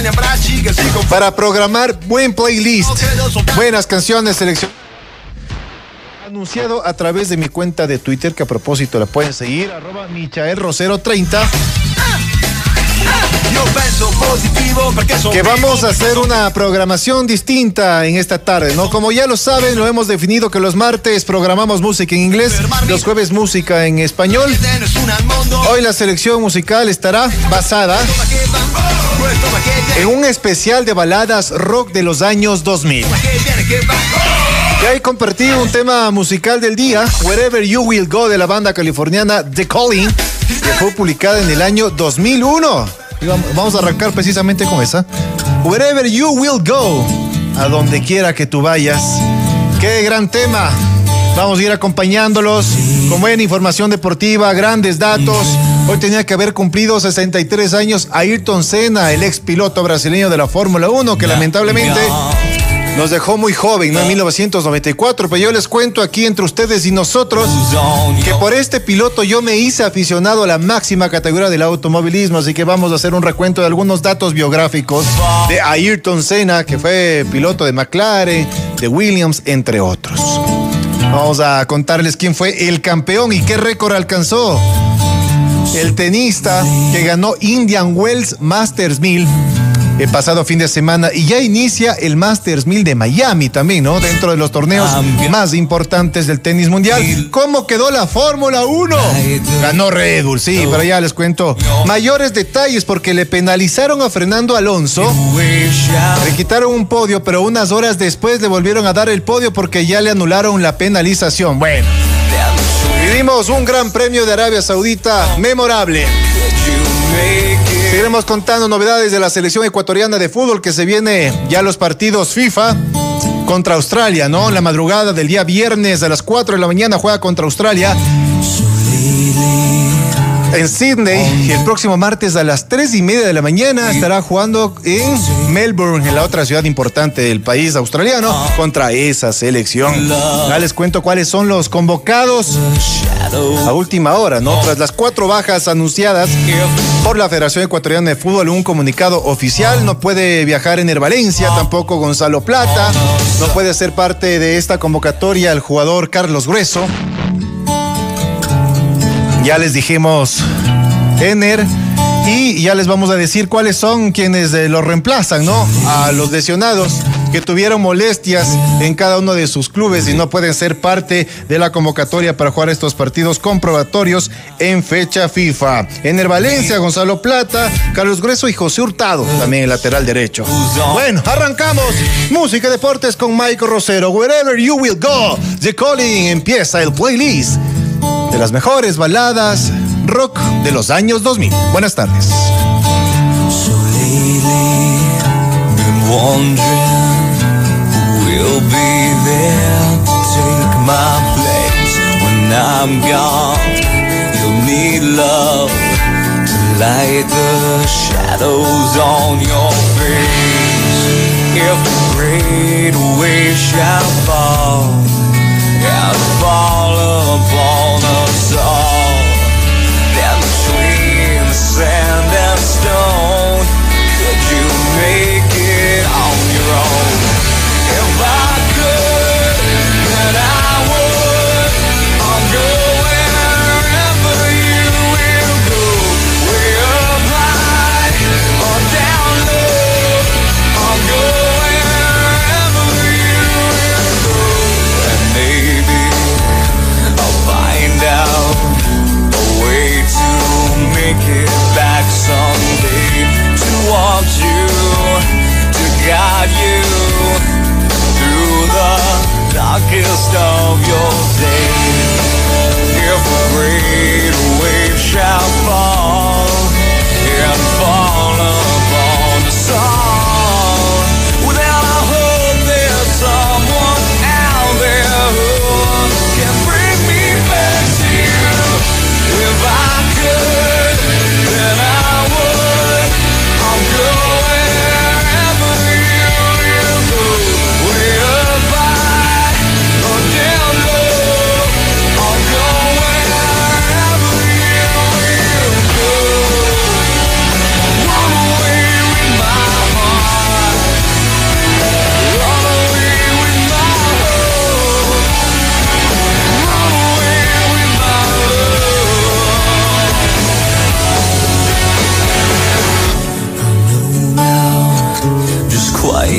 para programar buen playlist, buenas canciones seleccionadas. Anunciado a través de mi cuenta de Twitter, que a propósito la pueden seguir, @MichaelRosero30. Que vamos a hacer una programación distinta en esta tarde, ¿no? Como ya lo saben, lo hemos definido que los martes programamos música en inglés, los jueves música en español. Hoy la selección musical estará basada en un especial de baladas rock de los años 2000. Y ahí compartí un tema musical del día, Wherever You Will Go, de la banda californiana The Calling, que fue publicada en el año 2001. Y vamos a arrancar precisamente con esa. Wherever You Will Go, a donde quiera que tú vayas. ¡Qué gran tema! Vamos a ir acompañándolos con buena información deportiva, grandes datos. Hoy tenía que haber cumplido 63 años Ayrton Senna, el ex piloto brasileño de la Fórmula 1, que lamentablemente nos dejó muy joven, ¿no? En 1994, pero yo les cuento aquí entre ustedes y nosotros que por este piloto yo me hice aficionado a la máxima categoría del automovilismo, así que vamos a hacer un recuento de algunos datos biográficos de Ayrton Senna, que fue piloto de McLaren, de Williams, entre otros. Vamos a contarles quién fue el campeón y qué récord alcanzó. El tenista que ganó Indian Wells Masters 1000 el pasado fin de semana, y ya inicia el Masters 1000 de Miami también, ¿no? Dentro de los torneos más importantes del tenis mundial. ¿Cómo quedó la Fórmula 1? Ganó Red Bull, sí, pero ya les cuento mayores detalles, porque le penalizaron a Fernando Alonso. Le quitaron un podio, pero unas horas después le volvieron a dar el podio porque ya le anularon la penalización. Bueno, vivimos un gran premio de Arabia Saudita memorable. Seguiremos contando novedades de la selección ecuatoriana de fútbol, que se viene ya los partidos FIFA contra Australia, ¿no? La madrugada del día viernes a las 4 de la mañana juega contra Australia en Sydney, y el próximo martes a las 3:30 de la mañana estará jugando en Melbourne, en la otra ciudad importante del país australiano, contra esa selección. Ya les cuento cuáles son los convocados a última hora, ¿no? Tras las 4 bajas anunciadas por la Federación Ecuatoriana de Fútbol en un comunicado oficial, no puede viajar Ener Valencia, tampoco Gonzalo Plata, no puede ser parte de esta convocatoria el jugador Carlos Grueso. Ya les dijimos Ener, y ya les vamos a decir cuáles son quienes los reemplazan, ¿no? A los lesionados que tuvieron molestias en cada uno de sus clubes y no pueden ser parte de la convocatoria para jugar estos partidos comprobatorios en fecha FIFA. Ener Valencia, Gonzalo Plata, Carlos Grueso y José Hurtado, también el lateral derecho. Bueno, arrancamos. Música y deportes con Michael Rosero. Wherever You Will Go, The Calling, empieza el playlist de las mejores baladas rock de los años 2000. Buenas tardes. So lately, been wondering who will be there to take my place when I'm gone. You'll need love to light the shadows on your face. If a great wave shall fall and fall upon us all, then between the sand and stone, could you make it on your own? If I could, then I would. I'll go wherever you will go, way up high or down low. I'll go wherever you will go, and maybe I'll find out a way to make it back someday, to want you, to guide you through the darkest of your days. If a great wave shall fall and fall upon us all, well, then I hope there's someone out there who can bring me back to you. If I could, then I would. I'll go wherever you will go, way up high or down low.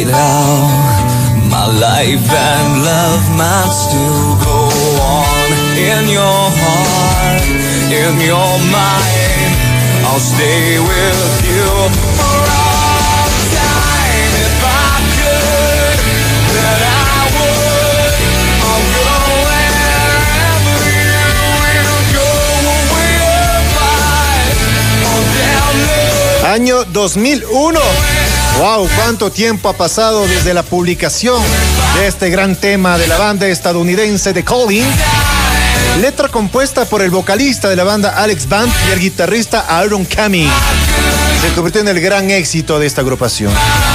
out, my life and love might still go on. In your heart, in your mind, I'll stay with you for all time. If I could, then I would. I'll go wherever you will go. Way up high, or down low. Año 2001. ¡Wow! ¿Cuánto tiempo ha pasado desde la publicación de este gran tema de la banda estadounidense The Calling? Letra compuesta por el vocalista de la banda Alex Band y el guitarrista Aaron Cumming. Se convirtió en el gran éxito de esta agrupación.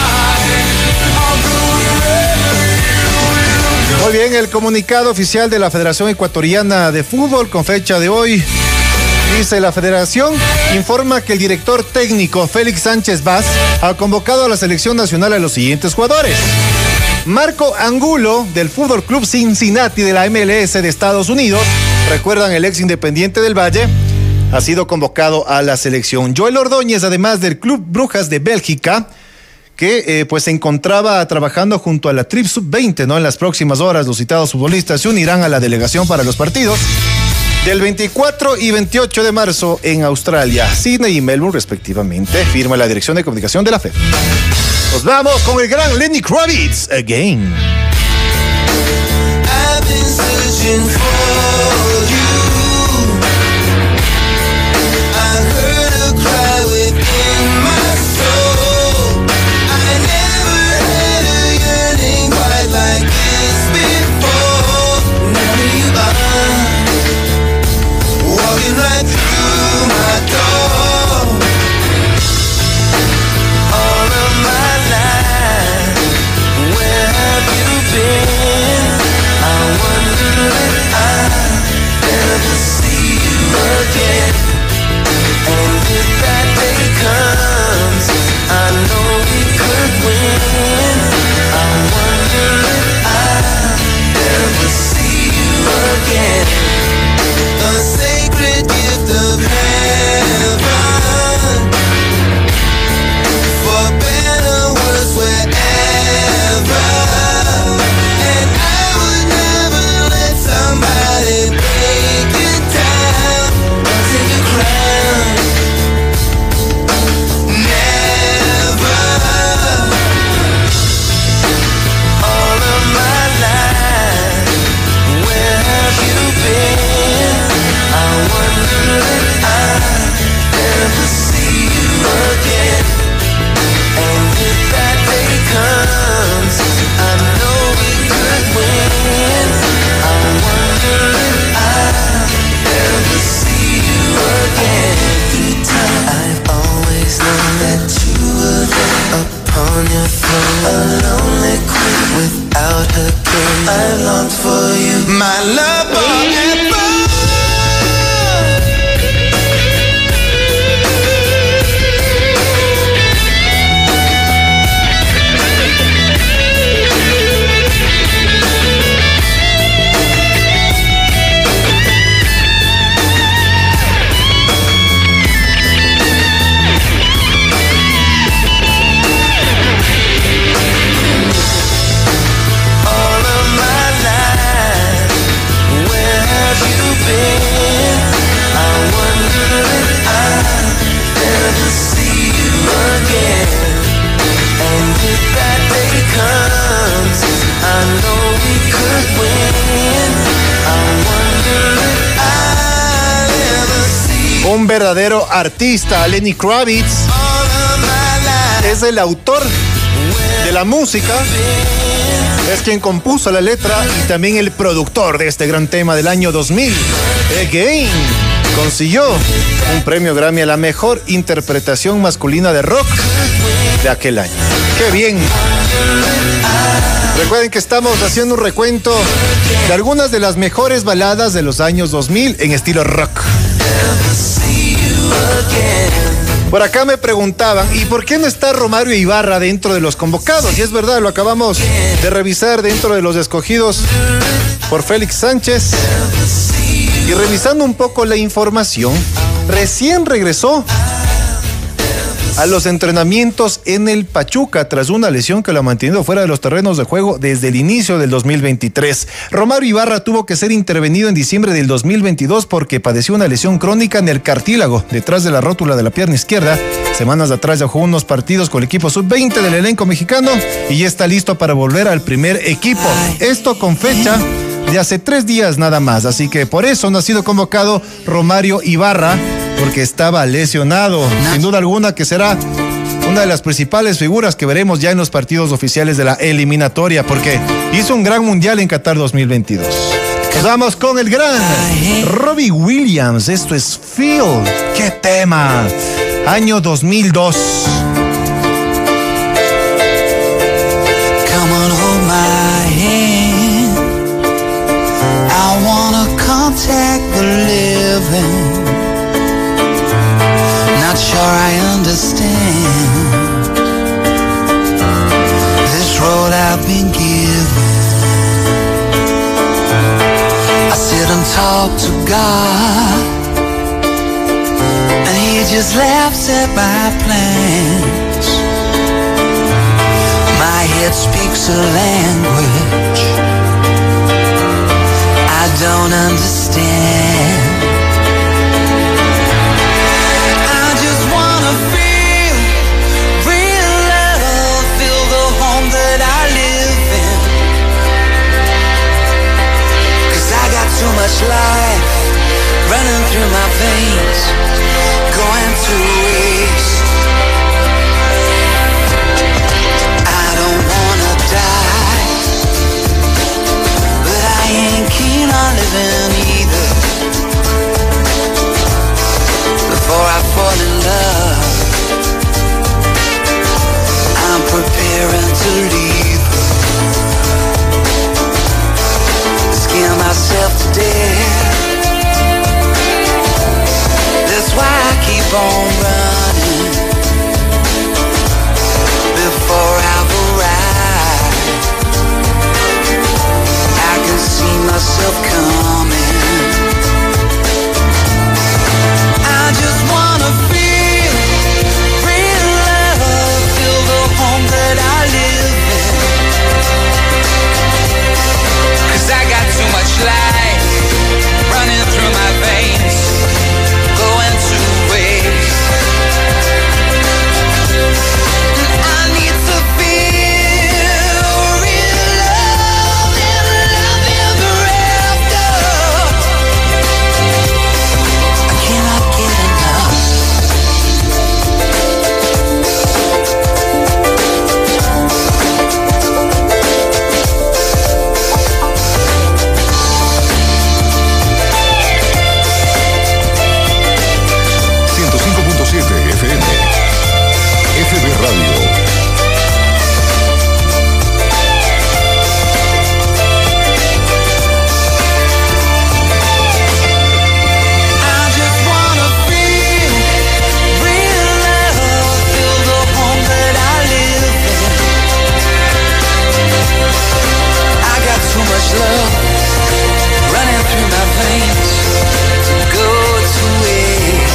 Muy bien, el comunicado oficial de la Federación Ecuatoriana de Fútbol con fecha de hoy. Dice: la federación informa que el director técnico Félix Sánchez Vaz ha convocado a la selección nacional a los siguientes jugadores. Marco Angulo, del Fútbol Club Cincinnati de la MLS de Estados Unidos, recuerdan, el ex Independiente del Valle, ha sido convocado a la selección. Joel Ordóñez, además del Club Brujas de Bélgica, que pues se encontraba trabajando junto a la Trip Sub-20, ¿no? En las próximas horas los citados futbolistas se unirán a la delegación para los partidos del 24 y 28 de marzo en Australia, Sydney y Melbourne respectivamente, firma la Dirección de Comunicación de la FEF. Nos vamos con el gran Lenny Kravitz, Again. I've been searching for you. I heard a cry within my soul. I never had a yearning quite like this before. Now you are walking right through my door. All of my life, where have you been? I wonder if I'll ever see you again. And if that day comes, I know we could win. I wonder if I'll ever see you again. A sacred gift of heaven, for better, worse, wherever. And I would never let somebody break you down or take your crown. Never. All of my life, where have you been? I wonder if I'll ever see you again. And if that day comes, I know we could win. I wonder if I'll ever see you again. I've always known that you were there upon your throne, a lonely queen without her king. I longed for you, my love forever. All of my life, where have you been? I wonder if I'll ever see you again. And if that day comes, I know we could win. I wonder if I'll ever see Un verdadero artista, Lenny Kravitz, all of my life. es el autor de la música, es quien compuso la letra y también el productor de este gran tema del año 2000. Again consiguió un premio Grammy a la mejor interpretación masculina de rock de aquel año. ¡Qué bien! Recuerden que estamos haciendo un recuento de algunas de las mejores baladas de los años 2000 en estilo rock. Por acá me preguntaban, ¿y por qué no está Romario Ibarra dentro de los convocados? Y es verdad, lo acabamos de revisar dentro de los escogidos por Félix Sánchez. Y revisando un poco la información, recién regresó a los entrenamientos en el Pachuca tras una lesión que lo ha mantenido fuera de los terrenos de juego desde el inicio del 2023. Romario Ibarra tuvo que ser intervenido en diciembre del 2022 porque padeció una lesión crónica en el cartílago detrás de la rótula de la pierna izquierda. Semanas atrás ya jugó unos partidos con el equipo sub-20 del elenco mexicano y ya está listo para volver al primer equipo. Esto con fecha de hace 3 días nada más, así que por eso no ha sido convocado Romario Ibarra, porque estaba lesionado. Sin duda alguna que será una de las principales figuras que veremos ya en los partidos oficiales de la eliminatoria, porque hizo un gran mundial en Qatar 2022. Nos vamos con el gran Robbie Williams. Esto es Feel. ¡Qué tema! Año 2002. Come on, hold my hand. I wanna contact the living. Not sure I understand this road I've been given. I sit and talk to God, and He just laughs at my plans. My head speaks a language I don't understand. Too much life running through my veins, going to waste. I don't wanna die, but I ain't keen on living either. Before I fall in love, I'm preparing to leave. Scare myself to death. That's why I keep on running before I've arrived. I can see myself coming. I just wanna feel real love, feel the home that I live in. 'Cause I got too much life running through my veins, going to waste. I need to feel real love and love ever after. I cannot get enough. FM, FB Radio. Love running through my veins to go to waste.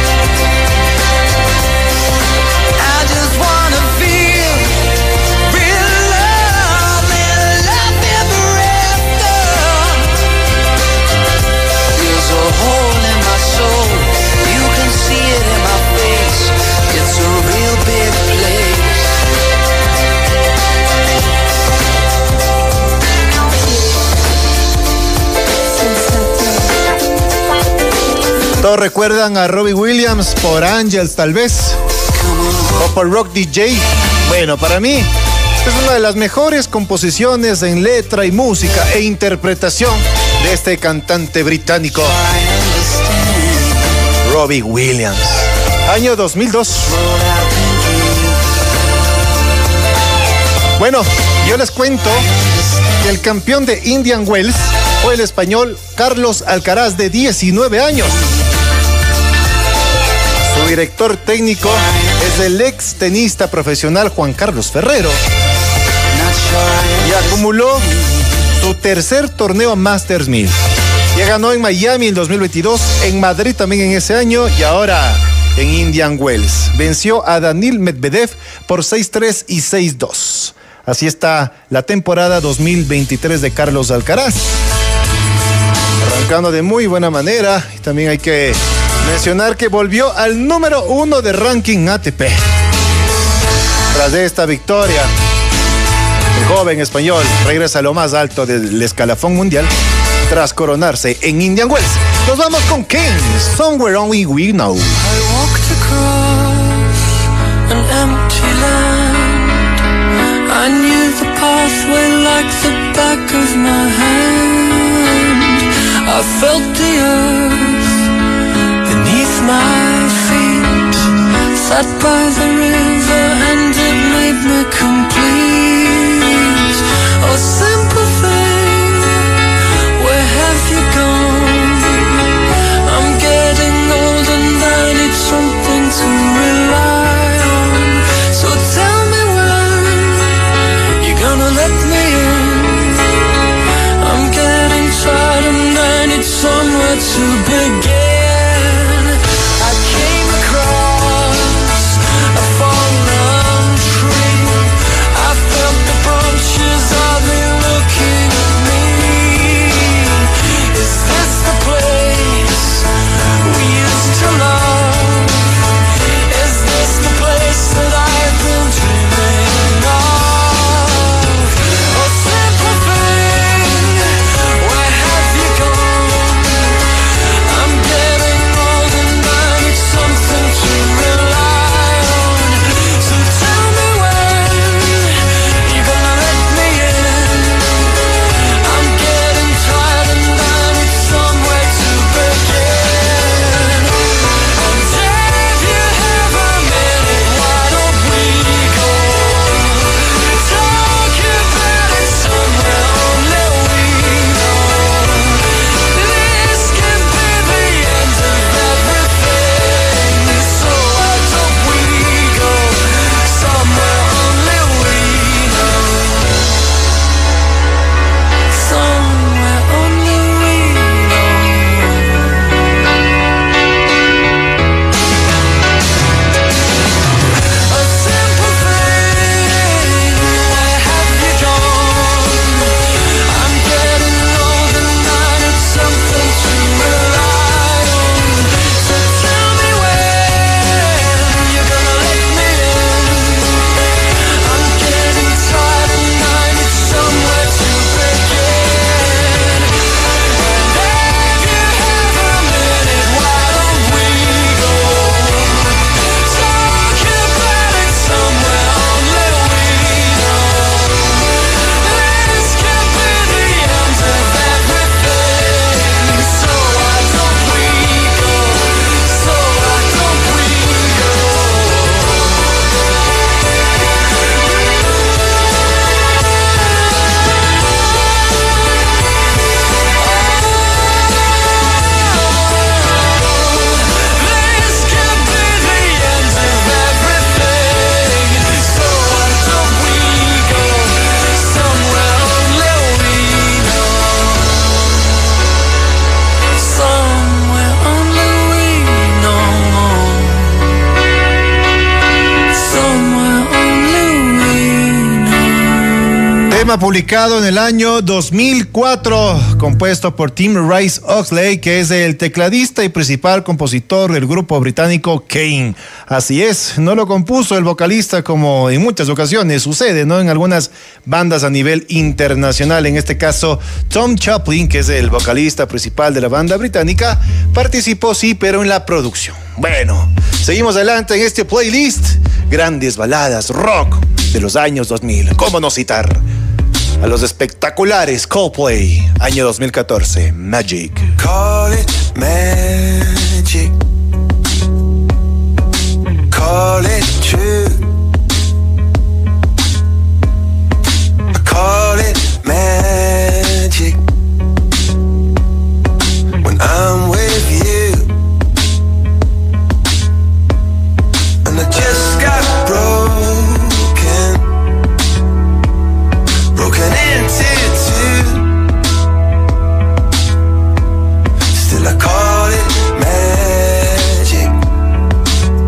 I just wanna feel real love and love ever after. There's a hole in my soul, you can see it in my face. It's a real big place. Todos recuerdan a Robbie Williams por Angels, tal vez, o por Rock DJ. Bueno, para mí es una de las mejores composiciones en letra y música e interpretación de este cantante británico, Robbie Williams. Año 2002. Bueno, yo les cuento que el campeón de Indian Wells fue el español Carlos Alcaraz, de 19 años. Su director técnico es el ex tenista profesional Juan Carlos Ferrero y acumuló su tercer torneo Masters 1000. Ya ganó en Miami en 2022, en Madrid también en ese año y ahora en Indian Wells. Venció a Daniil Medvedev por 6-3 y 6-2. Así está la temporada 2023 de Carlos Alcaraz. Arrancando de muy buena manera. Y también hay que mencionar que volvió al número 1 de ranking ATP. Tras de esta victoria, el joven español regresa a lo más alto del escalafón mundial tras coronarse en Indian Wells. Nos vamos con Kane, Somewhere Only We Know. I walked across an empty land. I knew the pathway like the back of my hand. I felt the earth beneath my feet. Sat by the river and it made me complete. Oh, simple thing, where have you gone? I'm getting old and I need something to rely on. So tell me when you're gonna let me in. I'm getting tired and I need somewhere to begin. I came across a fallen tree. I felt the branches of it looking at me. Is this the place we used to love? Is this the place that I've been dreaming of? Oh, simple thing, where have you gone? I'm getting old and I need something to rely on. So tell me when you're gonna let me in. I'm getting tired and I need somewhere to begin. And if you have a minute, why don't we go talk about it somewhere only we know. This can be the end of everything. So why don't we go somewhere only we know. Somewhere only we know. A simple thing, where have you gone? I'm getting old and I need something to rely on. So tell me when you're gonna let me in. I'm getting tired and I need somewhere to begin. And if you have a minute, why don't we go talk about it somewhere only we know. This can be the end of everything. So why don't we go? So why don't we go? This can be the end of everything. So why don't we go somewhere only we know? Somewhere only we know. Somewhere only we know. Tema publicado en el año 2004, compuesto por Tim Rice Oxley, que es el tecladista y principal compositor del grupo británico Kane. Así es, no lo compuso el vocalista como en muchas ocasiones sucede, ¿no? En algunas bandas a nivel internacional. En este caso, Tom Chaplin, que es el vocalista principal de la banda británica, participó sí, pero en la producción. Bueno, seguimos adelante en este playlist. Grandes baladas rock de los años 2000. ¿Cómo no citar a los espectaculares Coldplay, año 2014, Magic? Call it magic. Call it true. Call it magic. When I'm with you. And I just got broken into two. Still I call it magic.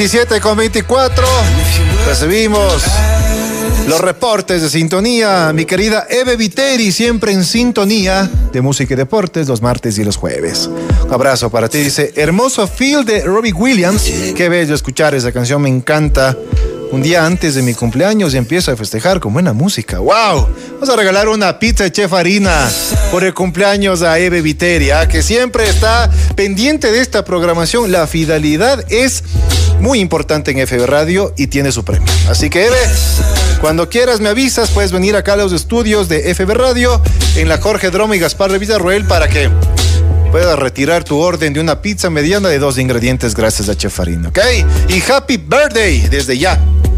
17:24. Recibimos los reportes de sintonía. Mi querida Eve Viteri, siempre en sintonía de música y deportes los martes y los jueves. Un abrazo para ti. Dice, hermoso feel de Robbie Williams. Qué bello escuchar esa canción, me encanta. Un día antes de mi cumpleaños y empiezo a festejar con buena música. ¡Wow! Vamos a regalar una pizza de Chef Harina por el cumpleaños a Eve Viteria, que siempre está pendiente de esta programación. La fidelidad es muy importante en FB Radio y tiene su premio. Así que, Eve, cuando quieras me avisas, puedes venir acá a los estudios de FB Radio en la Jorge Droma y Gaspar de Villarroel para que puedas retirar tu orden de una pizza mediana de 2 ingredientes gracias a Chef Harina, ¿ok? Y happy birthday desde ya.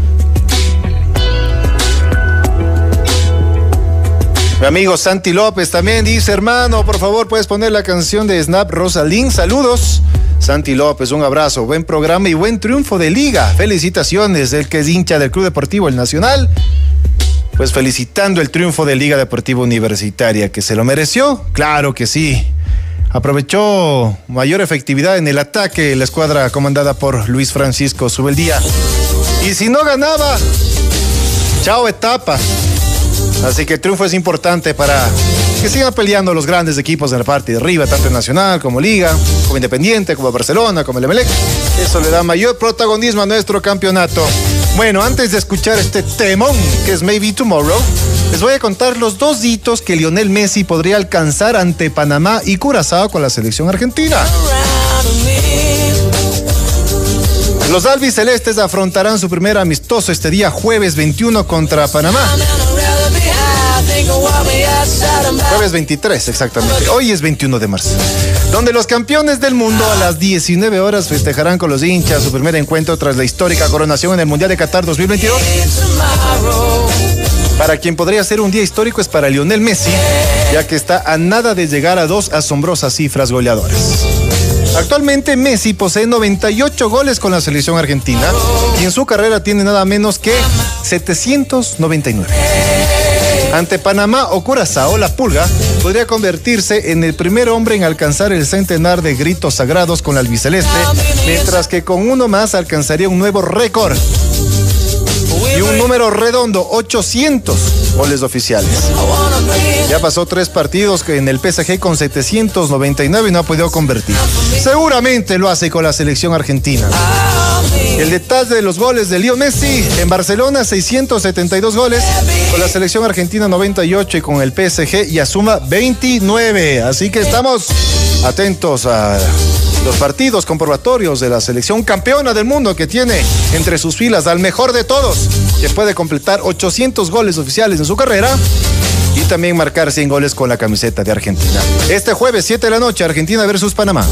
Mi amigo Santi López también dice, hermano, por favor, puedes poner la canción de Snap Rosalín. Saludos. Santi López, un abrazo, buen programa y buen triunfo de Liga. Felicitaciones, el que es hincha del Club Deportivo El Nacional. Pues felicitando el triunfo de Liga Deportiva Universitaria, que se lo mereció, claro que sí. Aprovechó mayor efectividad en el ataque la escuadra comandada por Luis Francisco Subeldía. Y si no ganaba, chao etapa. Así que el triunfo es importante para que sigan peleando los grandes equipos en la parte de arriba, tanto en Nacional como Liga, como Independiente, como Barcelona, como el Emelec. Eso le da mayor protagonismo a nuestro campeonato. Bueno, antes de escuchar este temón, que es Maybe Tomorrow, les voy a contar los 2 hitos que Lionel Messi podría alcanzar ante Panamá y Curazao con la selección argentina. Los albicelestes afrontarán su primer amistoso este día jueves 21 contra Panamá. Jueves 23, exactamente. Hoy es 21 de marzo. Donde los campeones del mundo a las 19 horas festejarán con los hinchas su primer encuentro tras la histórica coronación en el Mundial de Qatar 2022. Para quien podría ser un día histórico es para Lionel Messi, ya que está a nada de llegar a 2 asombrosas cifras goleadoras. Actualmente Messi posee 98 goles con la selección argentina y en su carrera tiene nada menos que 799. Ante Panamá o Curazao, la Pulga podría convertirse en el primer hombre en alcanzar el centenar de gritos sagrados con la albiceleste, mientras que con uno más alcanzaría un nuevo récord y un número redondo, 800 goles oficiales. Ya pasó 3 partidos en el PSG con 799 y no ha podido convertir. Seguramente lo hace con la selección argentina. El detalle de los goles de Leo Messi: en Barcelona 672 goles, con la selección argentina 98 y con el PSG ya suma 29. Así que estamos atentos a los partidos comprobatorios de la selección campeona del mundo, que tiene entre sus filas al mejor de todos, que puede completar 800 goles oficiales en su carrera y también marcar 100 goles con la camiseta de Argentina. Este jueves 7 de la noche, Argentina versus Panamá.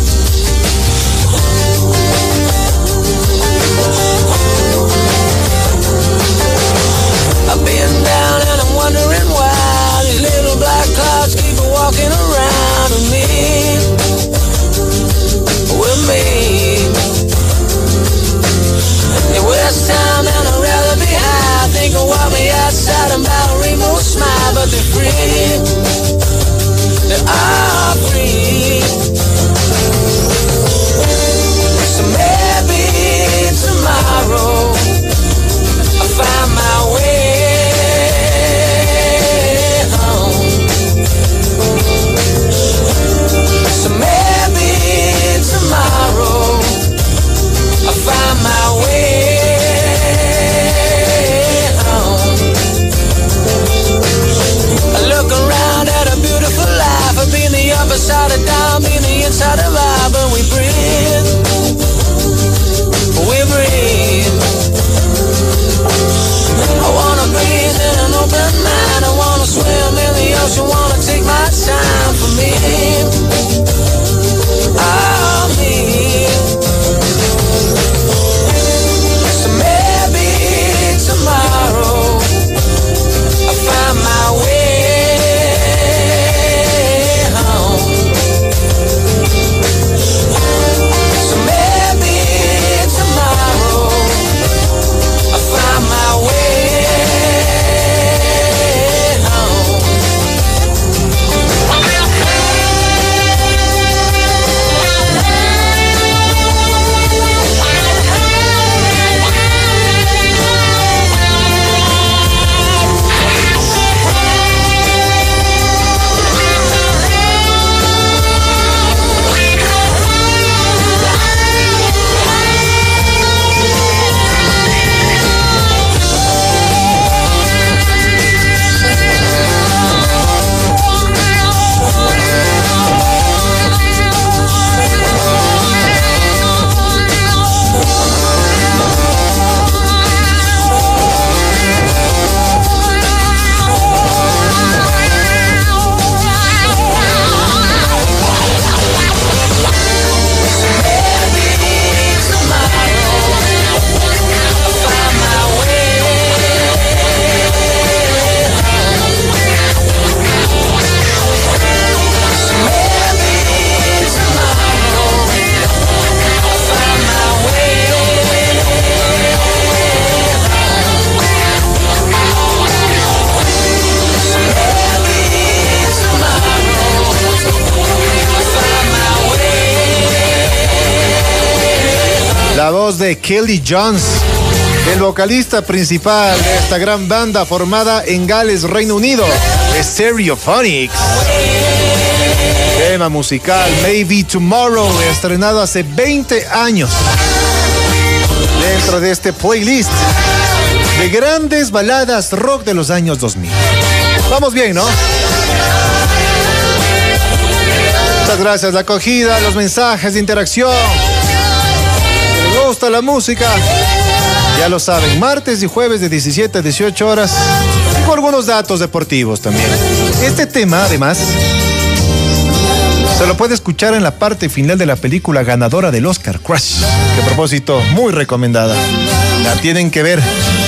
la voz de Kelly Jones, el vocalista principal de esta gran banda formada en Gales, Reino Unido, Stereophonics. Tema musical Maybe Tomorrow, estrenado hace 20 años dentro de este playlist de grandes baladas rock de los años 2000. Vamos bien, ¿no? Muchas gracias, la acogida, los mensajes de interacción. Si les gusta la música, ya lo saben, martes y jueves de 17 a 18 horas, y con algunos datos deportivos también. Este tema, además, se lo puede escuchar en la parte final de la película ganadora del Oscar, Crash, que a propósito, muy recomendada. La tienen que ver.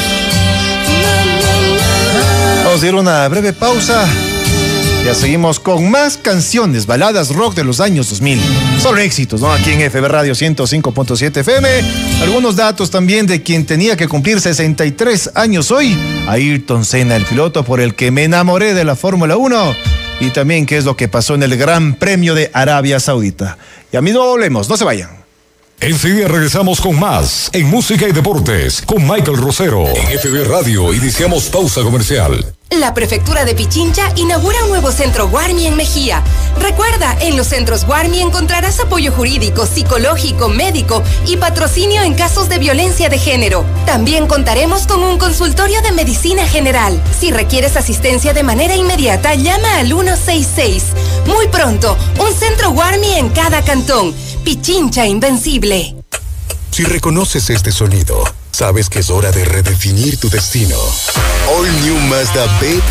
Vamos a ir a una breve pausa. Ya seguimos con más canciones, baladas rock de los años 2000. Solo éxitos, ¿no? Aquí en FB Radio 105.7 FM. Algunos datos también de quien tenía que cumplir 63 años hoy. Ayrton Senna, el piloto por el que me enamoré de la Fórmula 1. Y también qué es lo que pasó en el Gran Premio de Arabia Saudita. Y a mí no volvemos, no se vayan. Enseguida regresamos con más en Música y Deportes con Michael Rosero. En FB Radio iniciamos pausa comercial. La Prefectura de Pichincha inaugura un nuevo centro Guarmi en Mejía. Recuerda, en los centros Guarmi encontrarás apoyo jurídico, psicológico, médico y patrocinio en casos de violencia de género. También contaremos con un consultorio de medicina general. Si requieres asistencia de manera inmediata, llama al 166. Muy pronto, un centro Guarmi en cada cantón. Pichincha Invencible. Si reconoces este sonido, sabes que es hora de redefinir tu destino. All New Mazda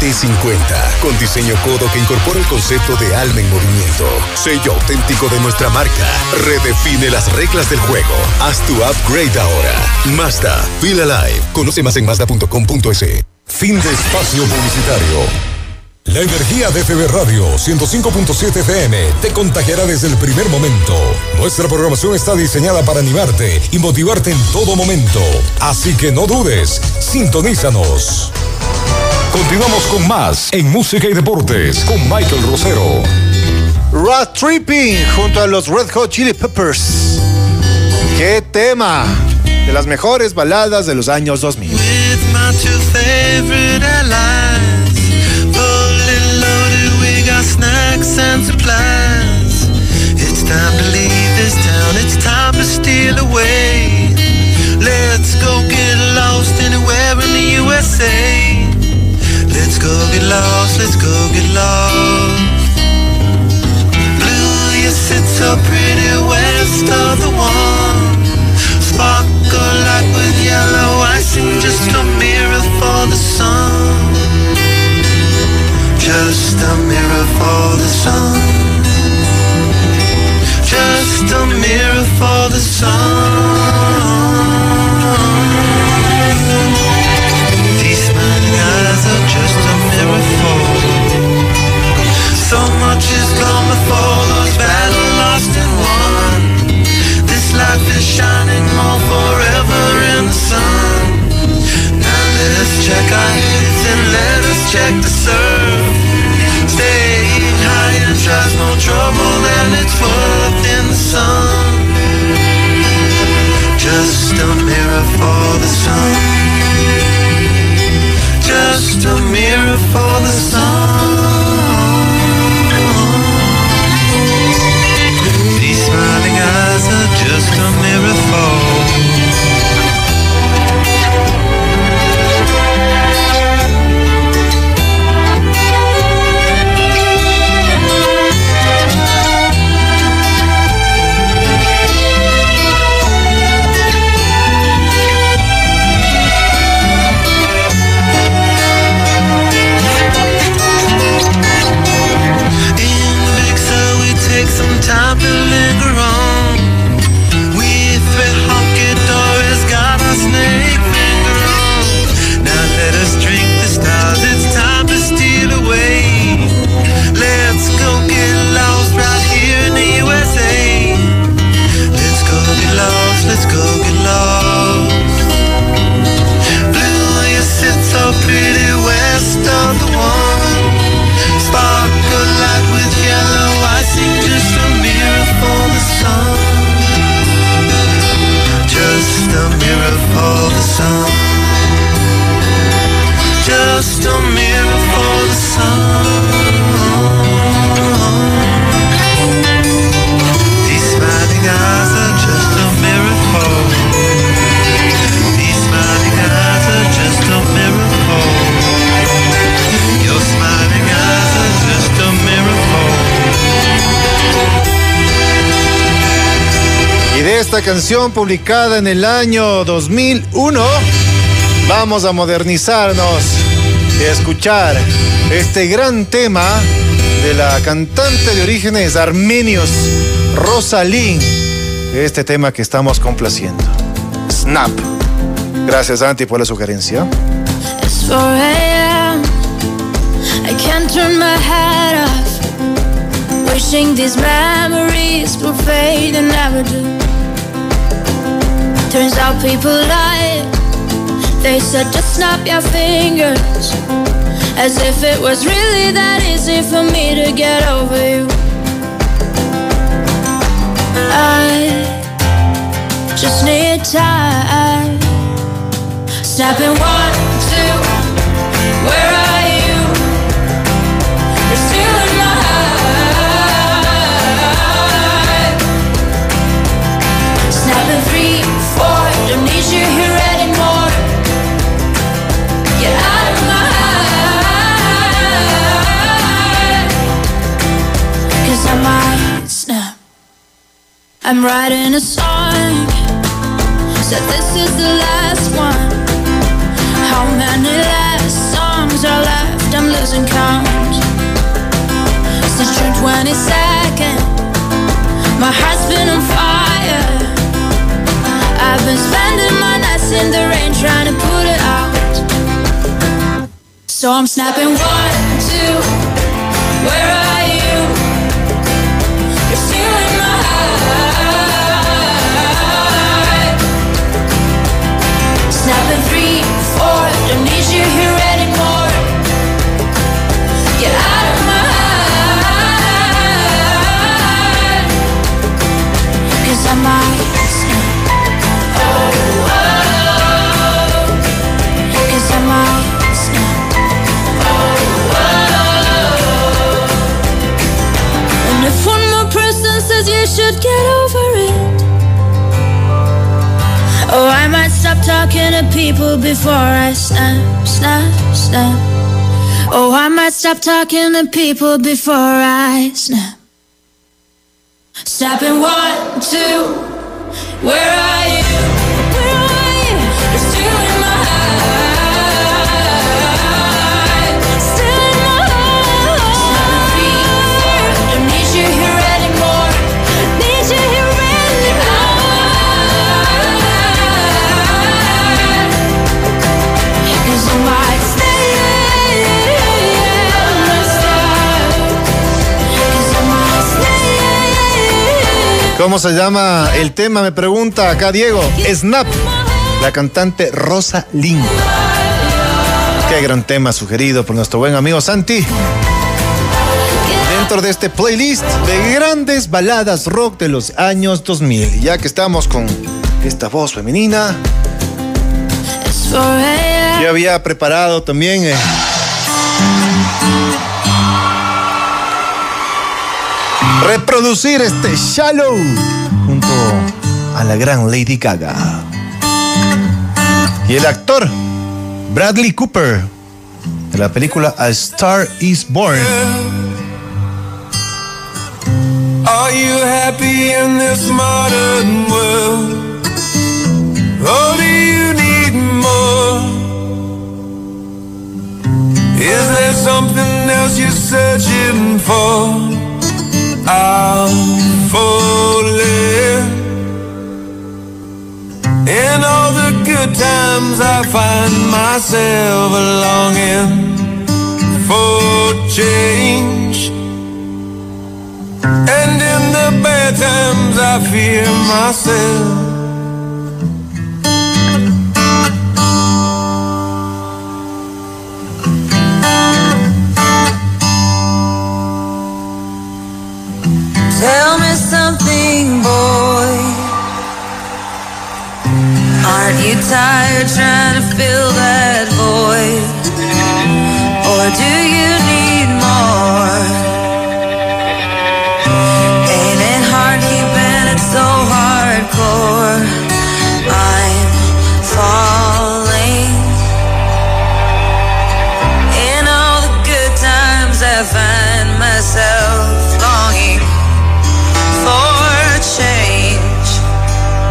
BT50, con diseño codo que incorpora el concepto de alma en movimiento. Sello auténtico de nuestra marca. Redefine las reglas del juego. Haz tu upgrade ahora. Mazda, feel alive. Conoce más en mazda.com.es. Fin de espacio publicitario. La energía de FB Radio 105.7 FM te contagiará desde el primer momento. Nuestra programación está diseñada para animarte y motivarte en todo momento. Así que no dudes, sintonízanos. Continuamos con más en Música y Deportes con Michael Rosero. Road Tripping junto a los Red Hot Chili Peppers. ¡Qué tema! De las mejores baladas de los años 2000. With my two favorite allies, fully loaded, we got snacks and supplies. It's time to leave this town, it's time to steal away. Let's go get lost anywhere in the USA. Let's go get lost, let's go get lost. Blue, you sit so pretty west of the one. Sparkle like with yellow icing, just a mirror for the sun. Just a mirror for the sun. Just a mirror for the sun. These smiling eyes are just a mirror for. So much is gone before those battles lost and won. Life is shining more forever in the sun. Now let us check our heads and let us check the surf. Staying high and tries more trouble than it's worth in the sun. Just a mirror for the sun. Just a mirror for the sun. These smiling eyes are just a mirror for. Take some time to linger on. We three honky-dories got our snake finger on. Now let us drink the stars, it's time to steal away. Let's go get lost right here in the USA. Let's go get lost, let's go get lost. Blue, you sit so pretty west of the one. Sparkle like with yellow icing, just a mirror esta canción publicada en el año 2001, vamos a modernizarnos y a escuchar este gran tema de la cantante de orígenes armenios, Rosalín. Este tema que estamos complaciendo, Snap. Gracias, Anti, por la sugerencia. It's 4 a.m. I can't turn my head off, wishing these memories will fade and never do. Turns out people lie. They said just snap your fingers, as if it was really that easy for me to get over you. I just need time. Snapping 1, 2, where are you? You're still in my heart. Snapping 3, 4, don't need you here anymore. Get out of my heart, 'cause I might snap. I'm writing a song, said this is the last one. How many last songs are left? I'm losing count. Since June 22nd, my heart's been on fire. I've been spending my nights in the rain trying to put it out. So I'm snapping 1, 2, where are you? You're still in my heart. Snapping 3, 4, don't need you here anymore. Get out of my heart, 'cause I might snap. Oh, 'cause I might snap. Oh, and if one more person says you should get over it, oh, I might stop talking to people before I snap, snap, snap. Oh, I might stop talking to people before I snap. Snapping 1, 2, where are you? Where are you? You're still in my heart. Still in my heart. Snapping 3, 4, don't need you here anymore. Need you here ¿Cómo se llama el tema? Me pregunta acá Diego. Snap, la cantante Rosalín. Qué gran tema sugerido por nuestro buen amigo Santi. Dentro de este playlist de grandes baladas rock de los años 2000. Ya que estamos con esta voz femenina, yo había preparado también reproducir este Shallow junto a la gran Lady Gaga y el actor Bradley Cooper de la película A Star Is Born. Are you happy in this modern world? Or do you need more? Is there something else you're searching for? I'm falling. In all the good times I find myself longing for change, and in the bad times I fear myself. Tell me something, boy. Aren't you tired trying to fill that void? Or do you need more? Ain't it hard keeping it so hardcore? I'm falling. In all the good times I find myself longing for change,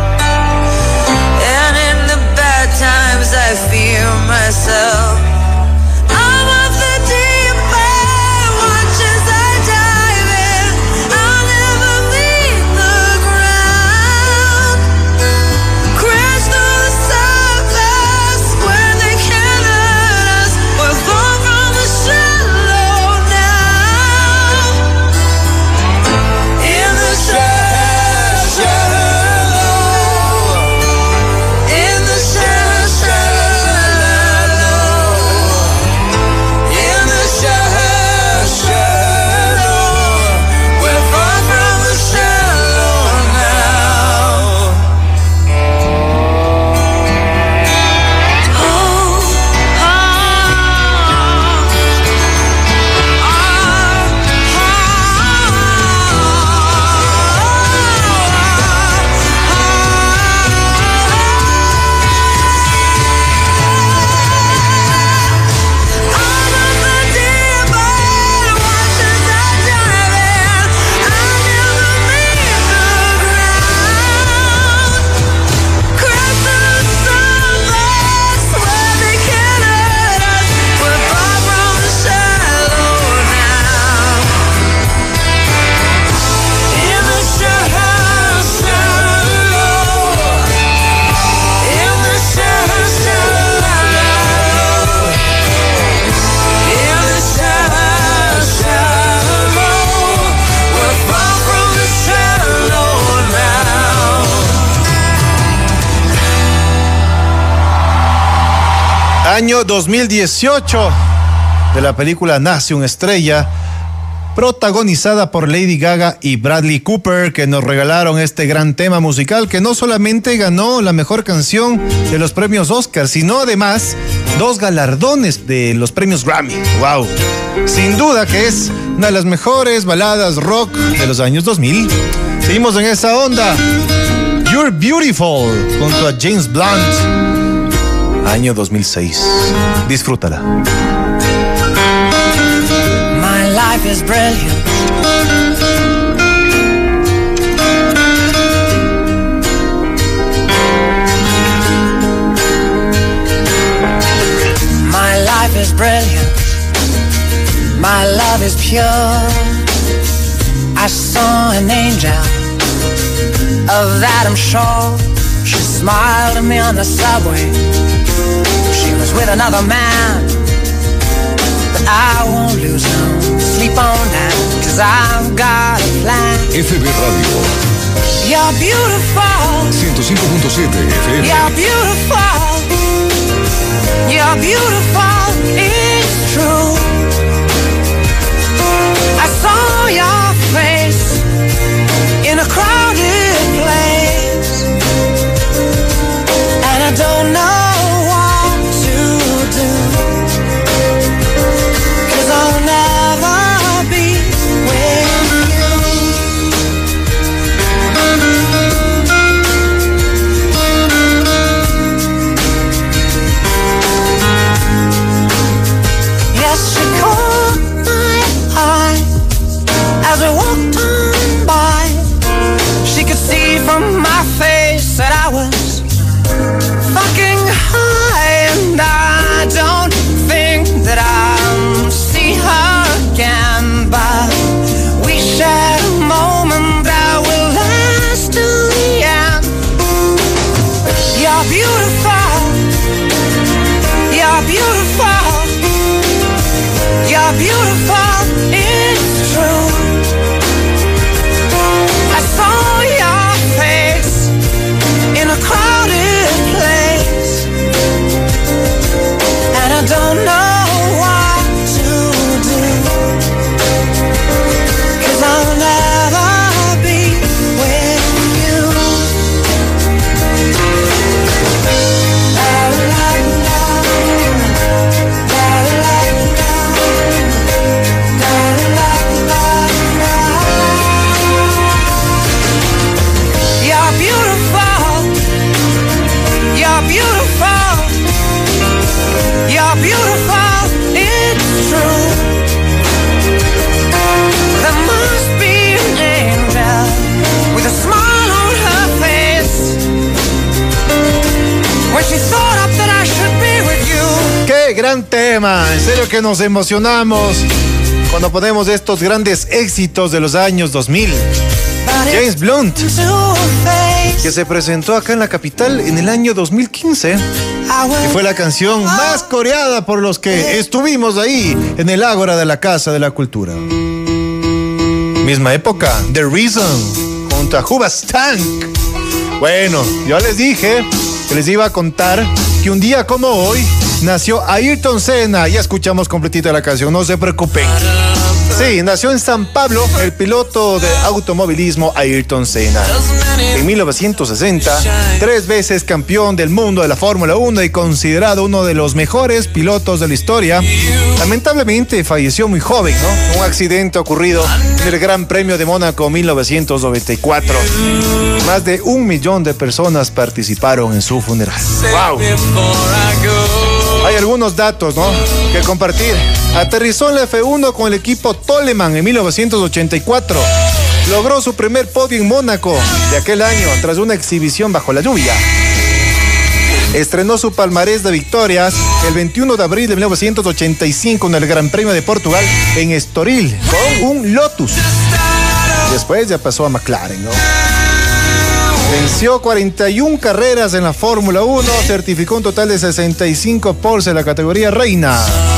Año 2018 de la película Nace una estrella, protagonizada por Lady Gaga y Bradley Cooper, que nos regalaron este gran tema musical que no solamente ganó la mejor canción de los premios Oscar, sino además 2 galardones de los premios Grammy. ¡Wow! Sin duda que es una de las mejores baladas rock de los años 2000. Seguimos en esa onda. You're Beautiful, junto a James Blunt, año 2006. Disfrútala. My life is brilliant. My life is brilliant. My love is pure. I saw an angel, of that I'm sure. She smiled at me on the subway. She was with another man, but I won't lose no sleep on that, 'cause I've got a plan. FB Radio You're beautiful. 105.7 FM. You're beautiful. You're beautiful. It's true. I saw your face in a crowded place, and I don't know what to do, 'cause I'll never be with you. Yes, she caught my eye as we walked on by. She could see from my face that I was fucking high, and I don't think that I'll see her again, but we shared a moment that will last till the end. You're beautiful. You're beautiful. You're beautiful. It's true. I saw your face in a crowded place, and I don't know what to do, 'cause I'll never be with you. La, la, la. La, la, la. La, la, la. You're beautiful. You're beautiful. You're beautiful. It's true. There must be an angel with a smile on her face when she thought up that I should be with you. ¡Qué gran tema! En serio que nos emocionamos cuando ponemos estos grandes éxitos de los años 2000. James Blunt, que se presentó acá en la capital en el año 2015, y fue la canción más coreada por los que estuvimos ahí en el Ágora de la Casa de la Cultura. Misma época, The Reason, junto a Hoobastank. Bueno, yo les dije que les iba a contar que un día como hoy nació Ayrton Senna. Ya escuchamos completita la canción, no se preocupen. Sí, nació en San Pablo el piloto de automovilismo Ayrton Senna. En 1960, 3 veces campeón del mundo de la Fórmula 1 y considerado uno de los mejores pilotos de la historia. Lamentablemente falleció muy joven, ¿no? Un accidente ocurrido en el Gran Premio de Mónaco 1994. Más de 1 millón de personas participaron en su funeral. ¡Wow! Hay algunos datos, ¿no?, que compartir. Aterrizó en la F1 con el equipo Toleman en 1984. Logró su primer podio en Mónaco de aquel año tras una exhibición bajo la lluvia. Estrenó su palmarés de victorias el 21 de abril de 1985 en el Gran Premio de Portugal en Estoril con un Lotus. Después ya pasó a McLaren, ¿no? Venció 41 carreras en la Fórmula 1, certificó un total de 65 poles en la categoría reina.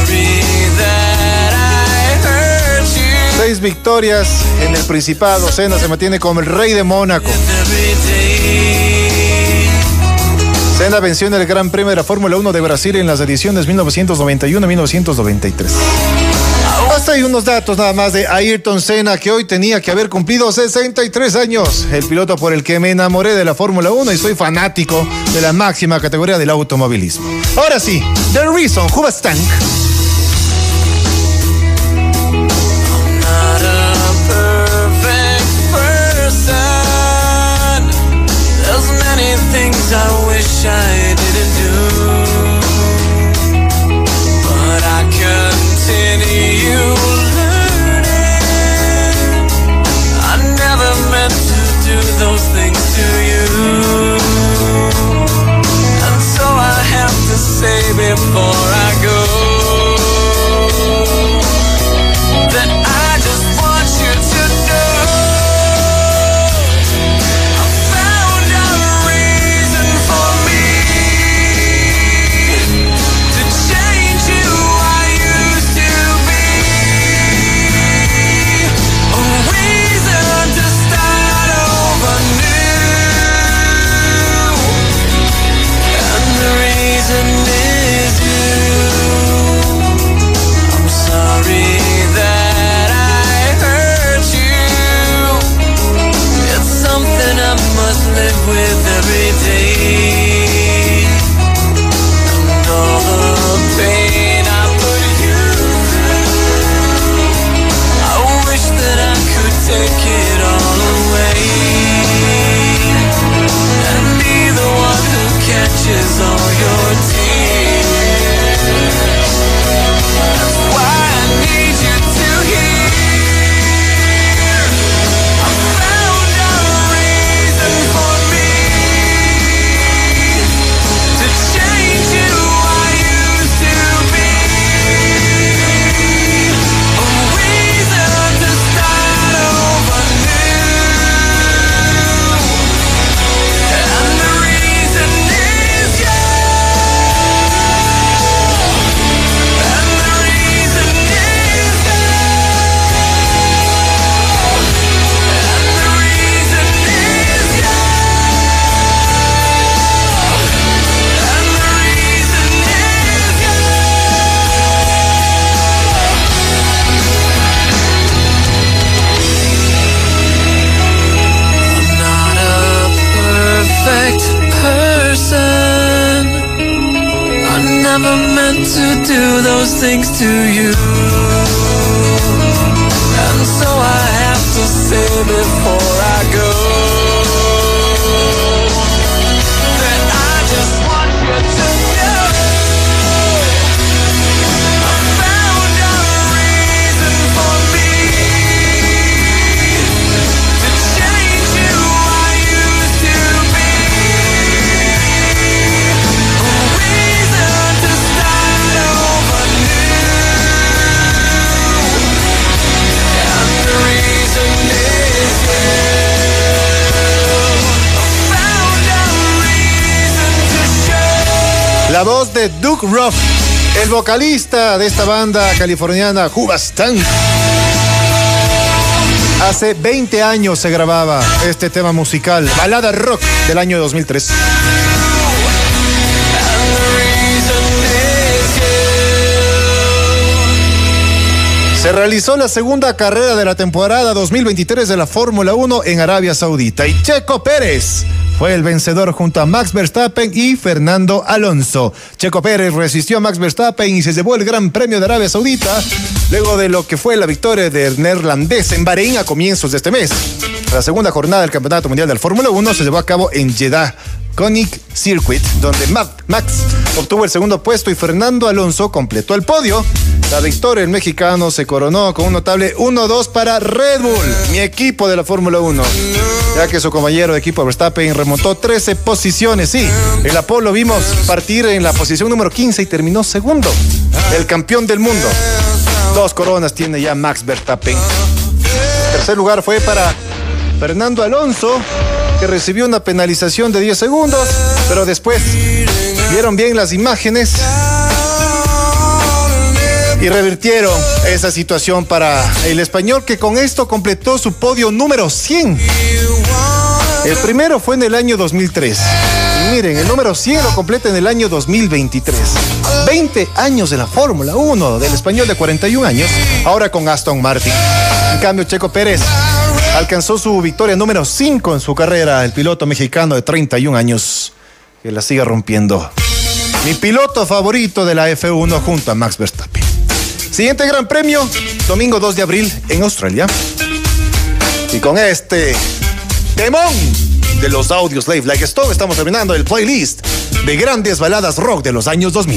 6 victorias en el Principado. Senna se mantiene como el rey de Mónaco. Senna venció en el Gran Premio de la Fórmula 1 de Brasil en las ediciones 1991 y 1993. Hasta hay unos datos nada más de Ayrton Senna, que hoy tenía que haber cumplido 63 años. El piloto por el que me enamoré de la Fórmula 1 y soy fanático de la máxima categoría del automovilismo. Ahora sí, The Reason, Hoobastank. Things I wish I didn't do, but I continue learning. I never meant to do those things to you, and so I have to say before I go that I just want you to know. With every day, and all the pain I put you through, I wish that I could take it all away and be the one who catches all your tears. That's why I need you to hear. I found a reason for never meant to do those things to you, and so I have to say before I go that I just want you to know I found a reason for me to change who I used to be. La voz de Duke Ruff, el vocalista de esta banda californiana Hoobastank. Hace 20 años se grababa este tema musical, balada rock del año 2003. Se realizó la segunda carrera de la temporada 2023 de la Fórmula 1 en Arabia Saudita y Checo Pérez fue el vencedor junto a Max Verstappen y Fernando Alonso. Checo Pérez resistió a Max Verstappen y se llevó el Gran Premio de Arabia Saudita luego de lo que fue la victoria del neerlandés en Bahrein a comienzos de este mes. La segunda jornada del Campeonato Mundial de la Fórmula 1 se llevó a cabo en Jeddah Koenig Circuit, donde Max obtuvo el segundo puesto y Fernando Alonso completó el podio. La victoria del mexicano se coronó con un notable 1-2 para Red Bull, mi equipo de la Fórmula 1, ya que su compañero de equipo Verstappen remontó 13 posiciones. Sí, en la pole lo vimos partir en la posición número 15 y terminó segundo. El campeón del mundo. 2 coronas tiene ya Max Verstappen. El tercer lugar fue para Fernando Alonso, que recibió una penalización de 10 segundos, pero después vieron bien las imágenes y revirtieron esa situación para el español, que con esto completó su podio número 100. El primero fue en el año 2003. Miren, el número 100 lo completa en el año 2023. 20 años de la Fórmula 1 del español de 41 años, ahora con Aston Martin. En cambio, Checo Pérez alcanzó su victoria número 5 en su carrera, el piloto mexicano de 31 años, que la sigue rompiendo. Mi piloto favorito de la F1 junto a Max Verstappen. Siguiente gran premio, domingo 2 de abril en Australia. Y con este temón de los Audioslave Like Stone estamos terminando el playlist de grandes baladas rock de los años 2000.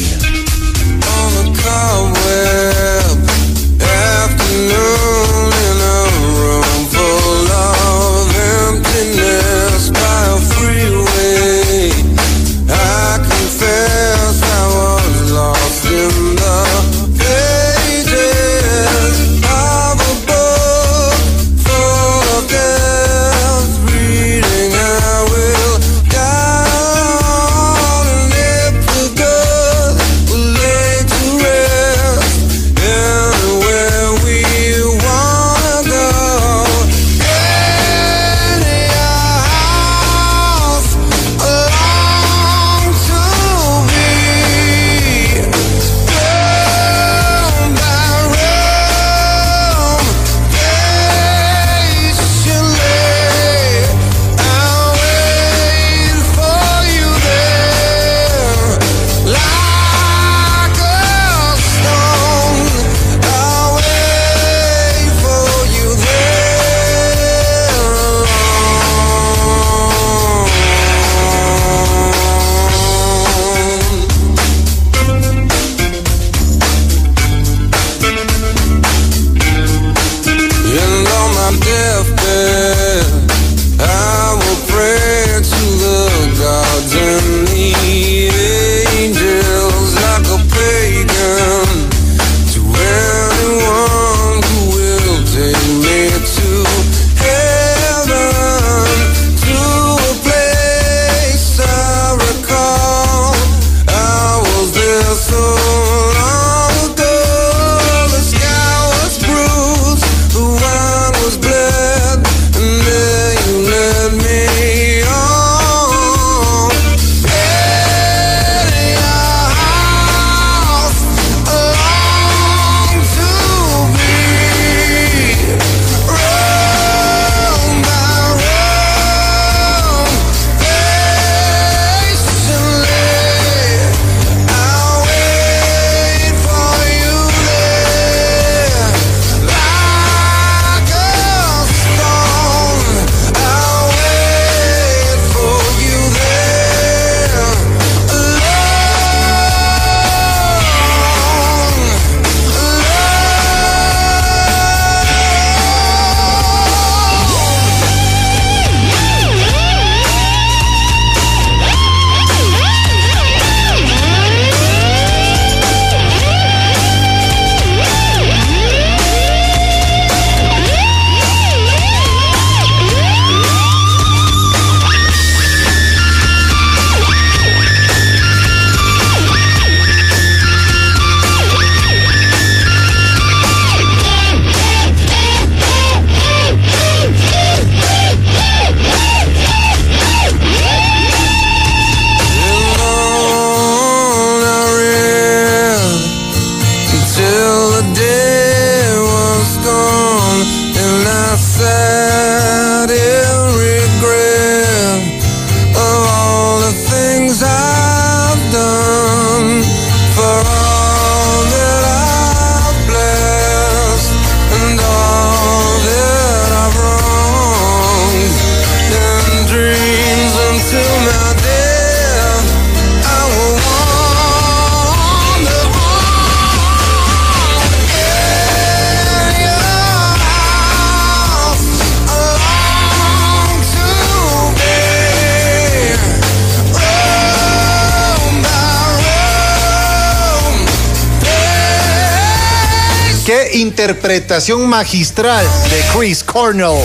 Qué interpretación magistral de Chris Cornell.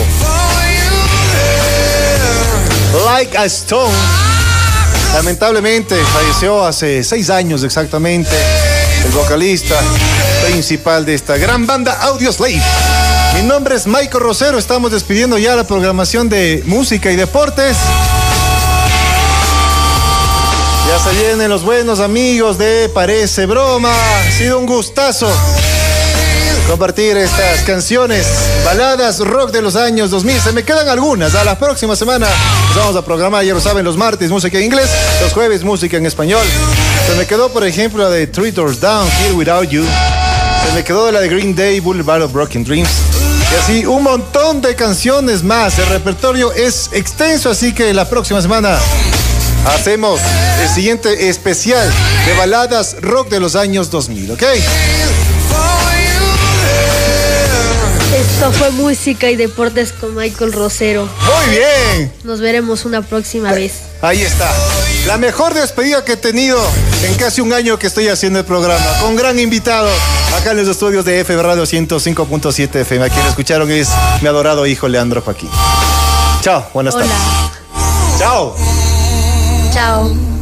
Like a Stone. Lamentablemente falleció hace 6 años exactamente el vocalista principal de esta gran banda Audioslave. Mi nombre es Michael Rosero. Estamos despidiendo ya la programación de música y deportes. Ya se vienen los buenos amigos de Parece Broma. Ha sido un gustazo compartir estas canciones, baladas rock de los años 2000. Se me quedan algunas. A la próxima semana nos vamos a programar, ya lo saben, los martes música en inglés, los jueves música en español. Se me quedó, por ejemplo, la de Three Doors Down, Here Without You. Se me quedó la de Green Day, Boulevard of Broken Dreams. Y así un montón de canciones más. El repertorio es extenso, así que la próxima semana hacemos el siguiente especial de baladas rock de los años 2000, ¿ok? Esto fue música y deportes con Michael Rosero. Muy bien. Nos veremos una próxima vez. Ahí está. La mejor despedida que he tenido en casi un año que estoy haciendo el programa. Con gran invitado acá en los estudios de FM Radio 105.7 FM. A quien escucharon es mi adorado hijo Leandro Joaquín. Chao, buenas tardes. Hola. Chao. Chao.